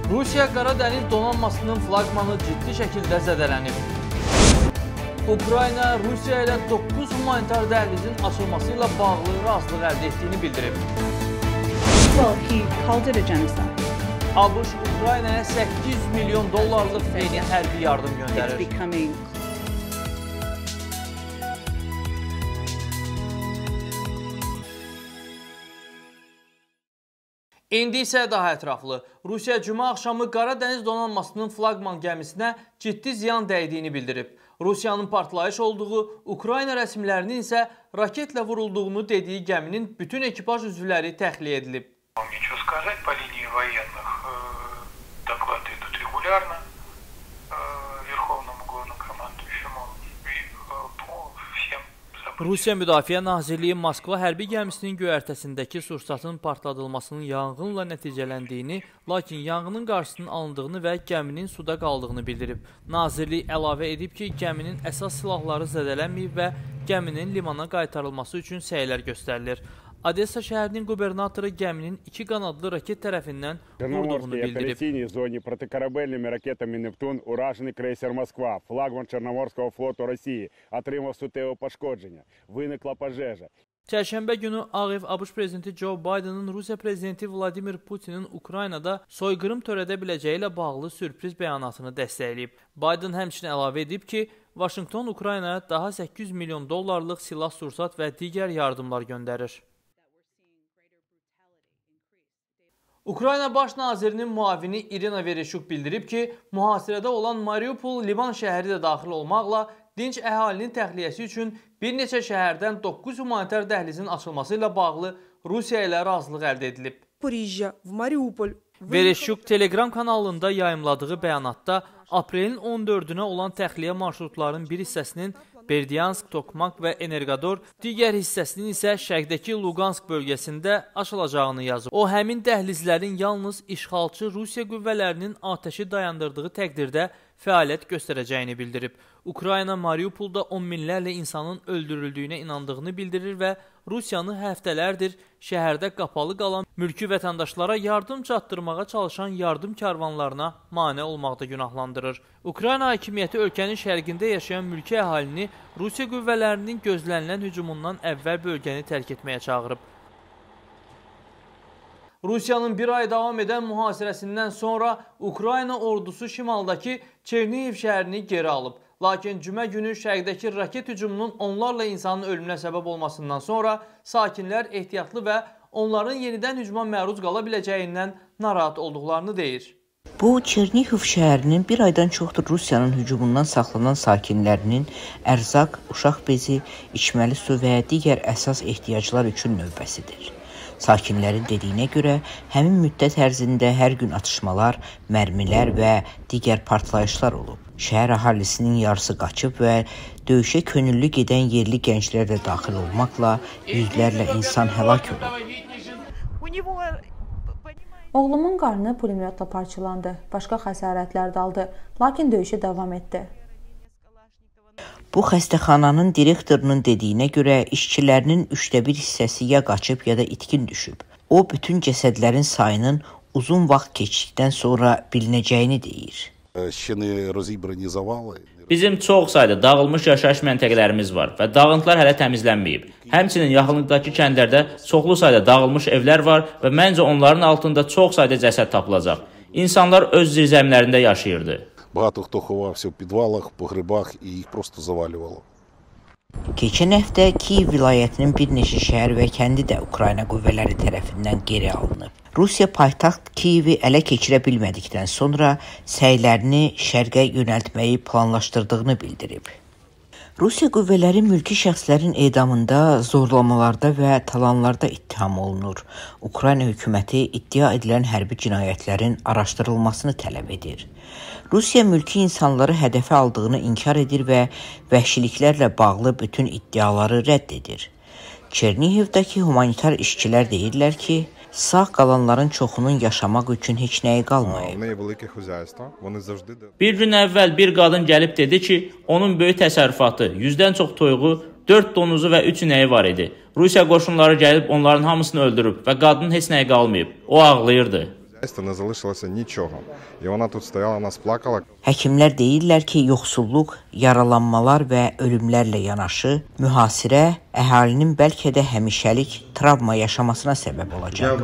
Rusiya Qara Dəniz donanmasının flaqmanı ciddi şəkildə zədələnib. Ukrayna Rusiya ilə 9 humanitar dəhlizin açılması ilə bağlı razılıq əldə etdiyini bildirib. ABŞ Ukraynaya $800 milyon yeni hərbi yardım göndərir. İndi isə daha ətraflı. Rusiya cümə axşamı Qara Dəniz donanmasının flaqman gəmisinə ciddi ziyan dəydiyini bildirib. Rusiyanın partlayış olduğu, Ukrayna rəsmilərinin isə raketlə vurulduğunu dediyi gəminin bütün ekipaj üzvləri təxliyə edilib. Rusiya Müdafiə Nazirliyi Moskva hərbi gəmisinin göyərtəsindəki sursatın partladılmasının yanğınla nəticələndiyini, lakin yanğının qarşısının alındığını və gəminin suda qaldığını bildirib. Nazirlik əlavə edib ki, gəminin əsas silahları zədələnməyib və gəminin limana qaytarılması üçün səylər göstərilir. Odessa şəhərinin qubernatoru gəminin 2 qanadlı raket tərəfindən vurduğunu bildirib. Протикорабельными ракетами «Нептун» уражений крейсер «Москва», флагман Чорноморського флоту Росії, отримав суттєве пошкодження. Виникла пожежа. Çərşənbə günü Ağ Ev ABŞ prezidenti Joe Biden'ın Rusiya prezidenti Vladimir Putin'in Ukraynada soyqırım törədə biləcəyi ilə bağlı sürpriz bəyanatını dəstəkləyib. Biden həmçinin əlavə edib ki, Vaşinqton Ukraynaya daha $800 milyon silah-sursat və digər yardımlar göndərir. Ukrayna Baş Nazirinin müavini İrina Vereshchuk bildirib ki, mühasirədə olan Mariupol liman şəhəri də daxil olmaqla dinc əhalinin təxliyəsi üçün bir neçə şəhərdən 9 humanitar dəhlizin açılması ilə bağlı Rusiya ilə razılıq əldə edilib. Vereshchuk Telegram kanalında yayımladığı bəyanatda aprelin 14-ünə olan təxliyə marşrutlarının bir hissəsinin Berdyansk, Tokmak və Energodor, digər hissəsinin isə şərqdəki Lugansk bölgəsində açılacağını yazıb. O, həmin dəhlizlərin yalnız işğalçı Rusiya qüvvələrinin atəşi dayandırdığı təqdirdə fəaliyyət göstərəcəyini bildirib. Ukrayna Mariupolda 10 minlərlə insanın öldürüldüyünə inandığını bildirir və Rusiyanı həftələrdir şəhərdə qapalı qalan mülki vətəndaşlara yardım çatdırmağa çalışan yardım karvanlarına mane olmaqda günahlandırır. Ukrayna hakimiyyəti ölkənin şərqində yaşayan mülki əhalini Rusiya qüvvələrinin gözlənilən hücumundan əvvəl bölgəni tərk etməyə çağırıb. Rusiyanın bir ay davam edən mühasirəsindən sonra Ukrayna ordusu şimaldakı Çernihiv şəhərini geri alıb. Lakin cümə günü şərqdəki raket hücumunun onlarla insanın ölümünə səbəb olmasından sonra sakinlər ehtiyatlı və onların yenidən hücuma məruz qala biləcəyindən narahat olduqlarını deyir. Bu, Çernihiv şəhərinin bir aydan çoxdur Rusiyanın hücumundan saxlanan sakinlərinin ərzaq, uşaq bezi, içməli su və digər əsas ehtiyaclar üçün növbəsidir. Sakinlərin dediyinə görə, həmin müddət ərzində hər gün atışmalar, mərmilər və digər partlayışlar olub. Şəhər əhalisinin yarısı qaçıb və döyüşə könüllü gedən yerli gənclər də daxil olmaqla yüzlərlə insan həlak olub. Oğlumun qarnı pulemyotla parçalandı, başqa xəsarətlər də aldı, lakin döyüşə davam etdi. Bu xəstəxananın direktorunun dediyinə görə işçilərinin 1/3 hissəsi ya qaçıb ya da itkin düşüb. O, bütün cəsədlərin sayının uzun vaxt keçdikdən sonra bilinəcəyini deyir. Bizim çox sayda dağılmış yaşayış məntəqələrimiz var və dağıntılar hələ təmizlənməyib. Həmçinin yaxınlıqdakı kəndlərdə çoxlu sayda dağılmış evlər var və məncə onların altında çox sayda cəsəd tapılacaq. İnsanlar öz zirzəmilərində yaşayırdı. Багато хто ховався в підвалах, погребах і їх просто завалювало. Keçən həftə Kiyev vilayətinin bir neçə şəhər və kəndi də Ukrayna qüvvələri tərəfindən geri alınıb. Rusiya paytaxt Kiyevi ələ keçirə bilmədikdən sonra səylərini şərqə yönəltməyi planlaşdırdığını bildirib. Rusiya qüvvələri mülki şəxslərin edamında, zorlamalarda və talanlarda ittiham olunur. Ukrayna hökuməti iddia edilən hərbi cinayətlərin araşdırılmasını tələb edir. Rusiya mülki insanları hədəfə aldığını inkar edir və vəhşiliklərlə bağlı bütün iddiaları rədd edir. Çernihivdəki humanitar işçilər deyirlər ki, sağ qalanların çoxunun yaşamaq üçün heç nəyi qalmayıb. Bir gün əvvəl bir qadın gəlib dedi ki, onun böyük təsərrüfatı, 100-dən çox toyuğu, 4 donuzu və 3 inəyi var idi. Rusiya qoşunları gəlib onların hamısını öldürüb və qadının heç nəyi qalmayıb. O ağlayırdı. Не залишилося нічого. І вона тут стояла, нас плакала. Həkimlər deyirlər ki, yoxsulluq, yaralanmalar və ölümlərlə yanaşı, mühasirə əhalinin bəlkə də həmişəlik travma yaşamasına səbəb olacaq.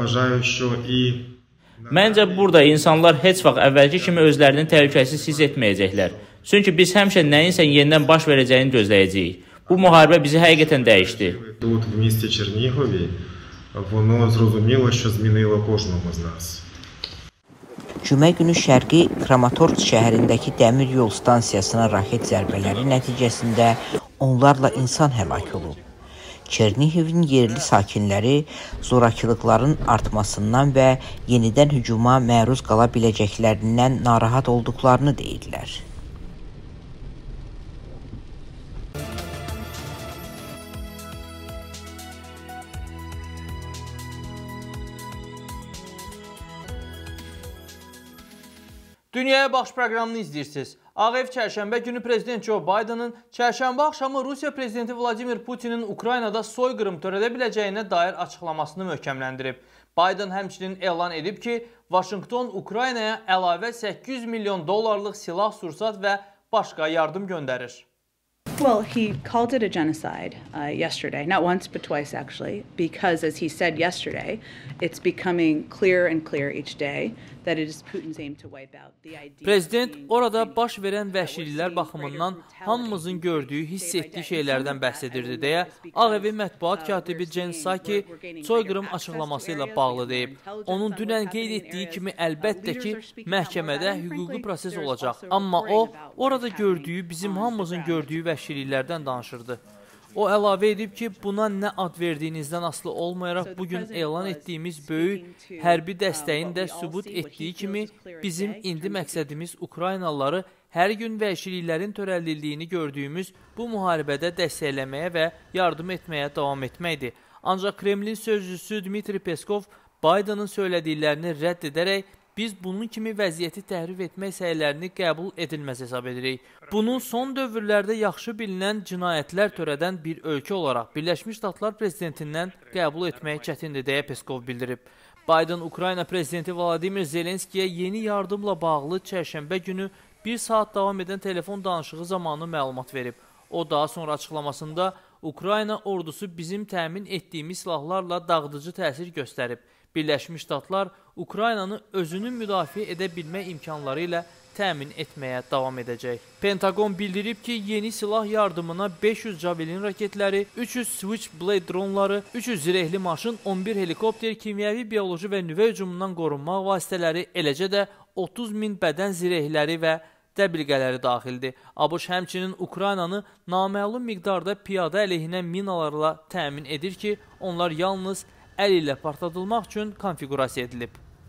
Məncə burada insanlar heç vaxt əvvəlki kimi özlərini təhlükəsiz hiss etməyəcəklər. Çünki biz həmişə nəyinsə yenidən baş verəcəyini gözləyəcəyik. Bu müharibə bizi həqiqətən dəyişdi. Тут в місті Чернігові воно зрозуміло, що змінило кожного з нас. Cümə günü Şərqi Kramatorsk şəhərindəki dəmir yol stansiyasına raket zərbələri nəticəsində onlarla insan həlak olub. Çernihivin yerli sakinləri zorakılıqların artmasından və yenidən hücuma məruz qala biləcəklərindən narahat olduqlarını deyirlər. Dünyaya Baxış proqramını izləyirsiniz. Ağ Ev çərşənbə günü Prezident Joe Biden'ın çərşənbə axşamı Rusiya Prezidenti Vladimir Putinin Ukraynada soyqırım törədə biləcəyinə dair açıqlamasını möhkəmləndirib. Biden həmçinin elan edib ki, Vaşinqton Ukraynaya əlavə $800 milyon silah-sursat və başqa yardım göndərir. Well, he called it a genocide yesterday, not once but twice actually, because as he said yesterday, it's becoming clearer and clearer each day that it is Putin's aim to wipe out the idea. Prezident orada baş verən vəhşiliklər baxımından hamımızın gördüyü, hiss etdiyi şeylərdən bəhs edirdi deyə Ağ Evin mətbuat katibi Jen Psaki soyqırım açıqlaması ilə bağlı deyib. Onun dünən qeyd etdiyi kimi əlbəttə ki, məhkəmədə hüquqi proses olacaq. Amma o, orada gördüyü, bizim hamımızın gördüyü vəhşiliklərdən danışırdı. O əlavə edib ki, buna nə ad verdiyinizdən asılı olmayaraq bugün elan etdiyimiz böyük hərbi dəstəyin də sübut etdiyi kimi bizim indi məqsədimiz Ukraynalıları hər gün vəhşiliklərin törədildiyini gördüyümüz bu müharibədə dəstəkləməyə və yardım etməyə davam etməkdir. Ancaq Kremlin sözcüsü Dmitri Peskov Biden'ın söylədiklərini rədd edərək biz bunun kimi vəziyyəti təhrif etmək səylərini qəbul edilməz hesab edirik. Bunun son dövrlərdə yaxşı bilinən cinayətlər törədən bir ölkə olaraq Birləşmiş Ştatlar prezidentindən qəbul etmək çətindir deyə Peskov bildirib. Biden Ukrayna prezidenti Vladimir Zelenskiyə yeni yardımla bağlı çərşənbə günü 1 saat davam edən telefon danışığı zamanı məlumat verib. O daha sonra açıqlamasında Ukrayna ordusu bizim təmin etdiyimiz silahlarla dağıdıcı təsir göstərib. Birləşmiş Ştatlar Ukraynanı özünün müdafiə edə bilmək imkanları ilə təmin etməyə davam edəcək. Pentagon bildirib ki, yeni silah yardımına 500 Javelin raketləri, 300 Switchblade dronları, 300 zirehli maşın, 11 helikopter, kimyəvi, bioloji və nüvə hücumundan qorunmaq vasitələri, eləcə də 30.000 bədən zirehləri və dəbilqələri daxildir. ABŞ həmçinin Ukraynanı naməlum miqdarda piyada əleyhinə minalarla təmin edir ki, onlar yalnız əl ilə partladılmaq üçün konfigurasiya edilib.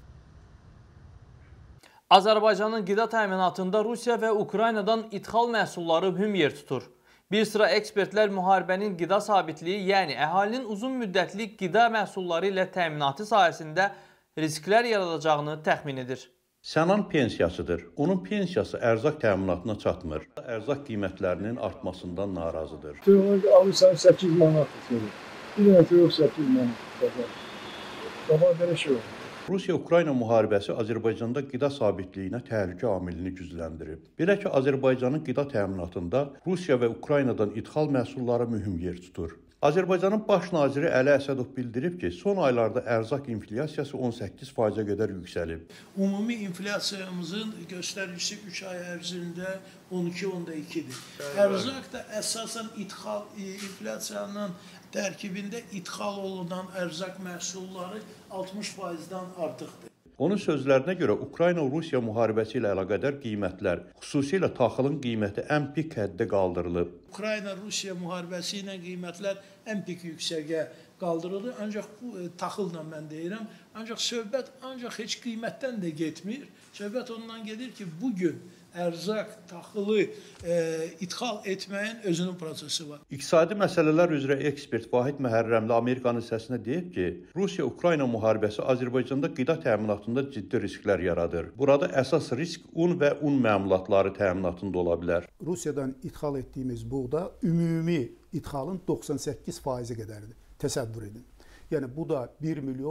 Azərbaycanın qida təminatında Rusiya və Ukraynadan ithal məhsulları mühüm yer tutur. Bir sıra ekspertlər müharibənin qida sabitliyi, yəni əhalinin uzun müddətli qida məhsulları ilə təminatı sayəsində risklər yaradacağını təxmin edir. Sənan pensiyasıdır. Onun pensiyası ərzaq təminatına çatmır. Ərzaq qiymətlərinin artmasından narazıdır. Alırsan 8 manat tutur. Bir dənə yox 8 manat. Sabah belə şey olur. Rusiya-Ukrayna müharibəsi Azərbaycanda qida sabitliyinə təhlükə amilini gücləndirib. Belə ki, Azərbaycanın qida təminatında Rusiya və Ukraynadan ithal məhsulları mühüm yer tutur. Azərbaycanın baş naziri Əli Əsədov bildirib ki, son aylarda ərzaq inflyasiyası 18%-ə qədər yüksəlib. Ümumi inflyasiyamızın göstəricisi 3 ay ərzində 12.2-dir. Ərzaq da əsasən ithal inflyasiyanın tərkibində ithal olunan ərzaq məhsulları 60%-dən artıqdır. Onun sözlərinə görə Ukrayna-Rusiya müharibəsi ilə əlaqədar qiymətlər, xüsusilə taxılın qiyməti ən pik həddə qaldırılıb. Ukrayna-Rusiya müharibəsi ilə qiymətlər ən pik yüksəyə qaldırıldı. Ancaq bu taxılla mən deyirəm. Ancaq söhbət heç qiymətdən də getmir. Söhbət ondan gedir ki, bugün ərzaq, taxılı ithal etməyin özünün prosesi var. İqtisadi məsələlər üzrə ekspert Vahid Məhərrəmli Amerikanın səsinə deyib ki, Rusiya-Ukrayna müharibəsi Azərbaycanda qida təminatında ciddi risklər yaradır. Burada əsas risk un və un məmulatları təminatında ola bilər. Rusiyadan ithal etdiyimiz buğda ümumi ithalın 98%-i qədərdir. Təsəvvür edin. Yəni bu da 1 milyon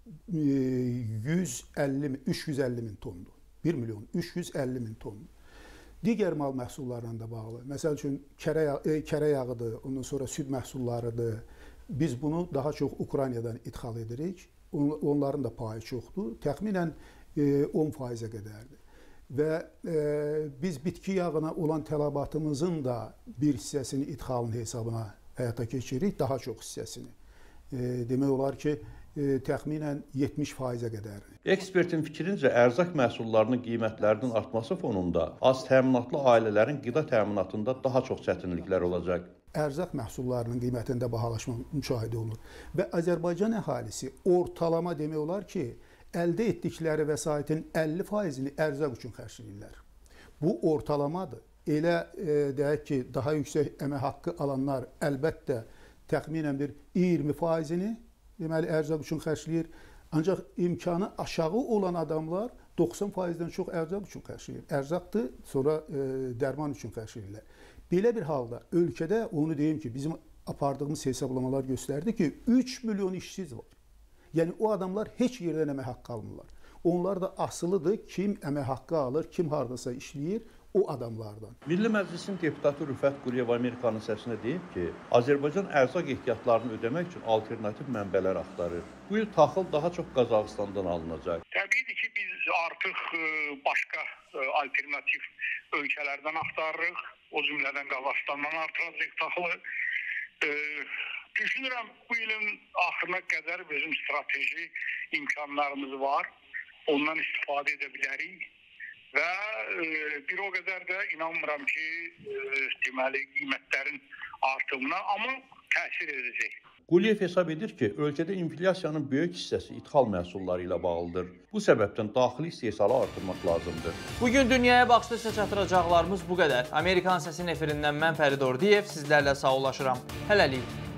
350 min tondur. 1 milyon 350 min tondur. Digər mal məhsullarla da bağlı. Məsəl üçün kərə yağıdır, ondan sonra süd məhsullarıdır. Biz bunu daha çox Ukraynadan ithal edirik. Onların da payı çoxdur. Təxminən 10%-ə qədərdir. Və biz bitki yağına olan tələbatımızın da bir hissəsini idxalın hesabına həyata keçiririk, daha çox hissəsini. Demək olar ki, təxminən 70%-ə qədərdir. Ekspertin fikrincə, ərzaq məhsullarının qiymətlərinin artması fonunda az təminatlı ailələrin qida təminatında daha çox çətinliklər olacaq. Ərzaq məhsullarının qiymətində bahalaşma müşahidə olunur və Azərbaycan əhalisi ortalama demək olar ki, əldə etdikləri vəsaitin 50%-ni ərzaq üçün xərcləyirlər. Bu ortalamadır. Elə deyək ki, daha yüksək əmək haqqı alanlar əlbəttə təxminən bir 20%-ni deməli ərzaq üçün xərcləyir. Ancaq imkanı aşağı olan adamlar 90%-dən çox ərzaq üçün xərcləyir. Ərzaqdır, sonra dərman üçün xərcləyirlər. Belə bir halda ölkədə onu deyim ki, bizim apardığımız hesablamalar göstərdi ki, 3 milyon işsiz var. Yəni o adamlar heç yerdən əmək haqqı almırlar. Onlar da asılıdır, kim əmək haqqı alır, kim hardasa işləyir, o adamlardan. Milli Məclisin deputatı Rüfət Quliyev Amerikanın səsinə deyib ki, Azərbaycan ərzaq ehtiyatlarını ödəmək üçün alternativ mənbələr axtarır. Bu il taxıl daha çox Qazaxıstandan alınacaq. Təbiidir ki, biz artıq başqa alternativ ölkələrdən axtarırıq. O cümlədən Qazaxıstandan artıracaq taxılı. Düşünürəm, bu ilin axırına qədər bizim strateji imkanlarımız var. Ondan istifadə edə bilərik. Və bir o qədər də inanmıram ki, deməli, qiymətlərin artımına, amma təsir edəcək. Quliyev hesab edir ki, ölkədə inflyasiyanın böyük hissəsi ithal məhsulları ilə bağlıdır. Bu səbəbdən daxili istehsalı artırmaq lazımdır. Bugün dünyaya baxışda sizə çatdıracaqlarımız bu qədər. Amerikan Səsinin efirindən mən Fərid Ordiyev sizlərlə sağollaşıram. Hələlik.